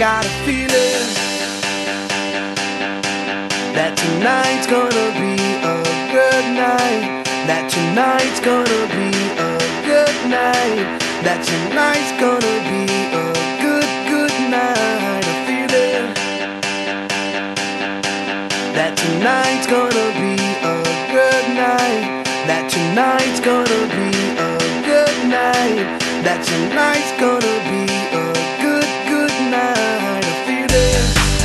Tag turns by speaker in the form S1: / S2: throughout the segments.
S1: got a feeling that tonight's gonna be a good night. That tonight's gonna be a good night. That tonight's gonna be a good night. A feeling that tonight's gonna be a good night. That tonight's gonna be a good night. That tonight's gonna be a good night. A feeling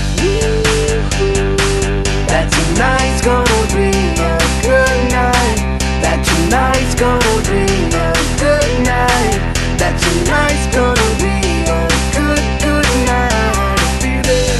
S1: that tonight's gonna be a good night. That tonight's gonna be a good night. That tonight's gonna be a good night. A feeling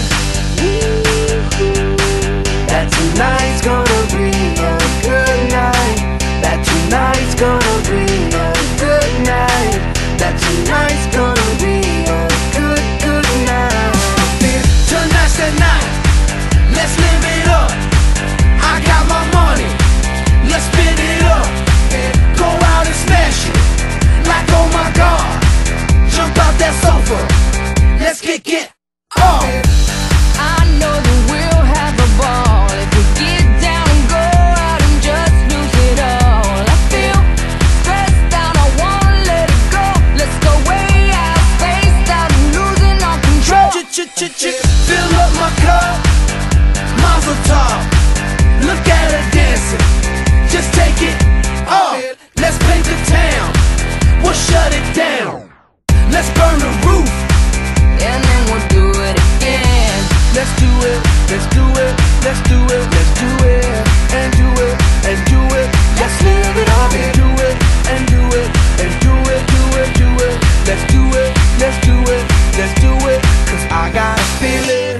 S1: that tonight's gonna be a good night. That tonight's gonna be a good night. That tonight's gonna be a good night. Tonight's the night, let's live it up. I got my money, let's spin it up. Go out and smash it, like oh my God. Jump out that sofa, let's kick it off.
S2: I know that we'll have a ball if we get down and go out and just lose it all. I feel stressed out, I wanna let it go. Let's go way out, spaced out and losing all control.
S1: Fill up my cup, Mazel tov. Look at her dancing, just take it off. Let's paint the town, we'll shut it down. Let's burn the roof,
S2: And then we'll do it again.
S1: let's do it, let's do it, let's do it, let's do it, and do it, and do it. Let's live it up and do it, and do it, and do it, do it, do it. Let's do it, let's do it, let's do it. Cause I got a feeling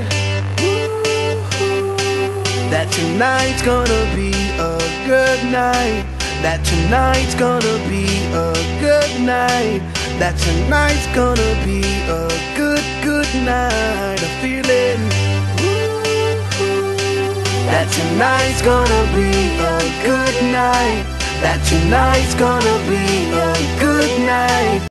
S1: that tonight's gonna be a good night. That tonight's gonna be a good night. That tonight's gonna be a good night. A feeling that tonight's gonna be a good night. That tonight's gonna be a good night.